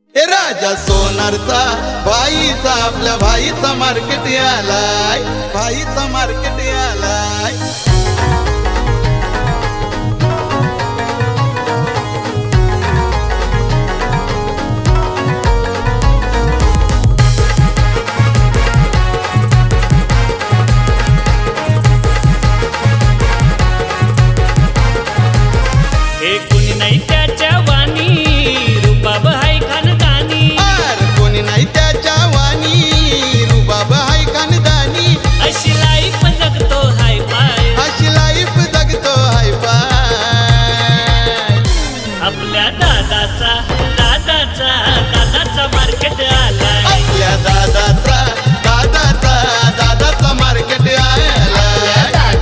हे राजा सोनारचा भाईचा आपल्या भाईचा मार्केट आलाय, भाईचा मार्केट आलाय। हे कोणी नाही त्याच्या वाणी रुबाब हाय खानदानी, कोणी नाही त्याच्या वाणी रुबाब हाय खानदानी। अशी लाईफ जगतो हाय पाय, अशी लाईफ जगतो हाय पाय। आपल्या दादाचा मार्केट आलाय, आपल्या दादाचा मार्केट आलाय।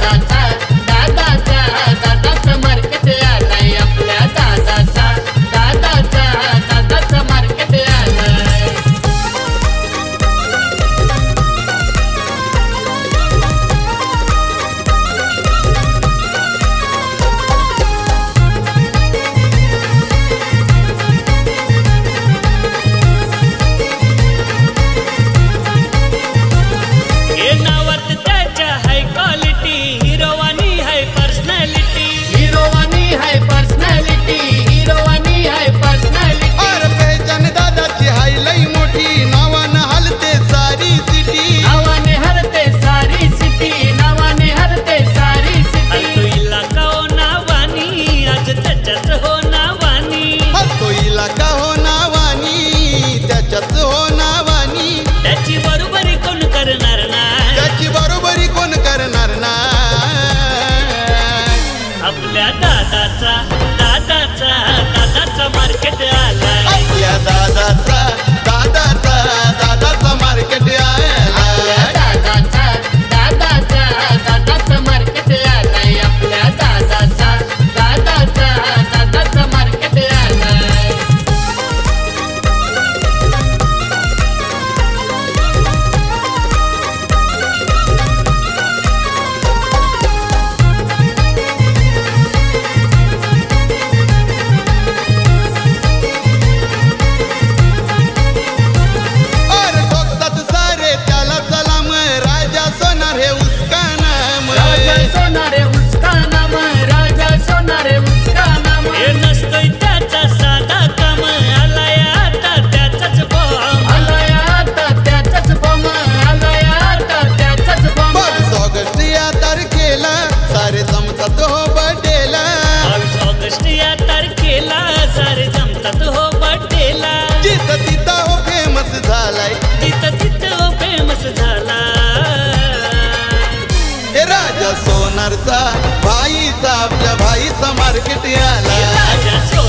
आपल्या दादाचा मार्केट आलाय, आपल्या दादाचा मार्केट आलाय। दादाचा मार्केट आलाय, आपल्या दादाचा मार्केट आलाय। सोनारचा भाईचा आपल्या भाईचा मार्केट आलाय।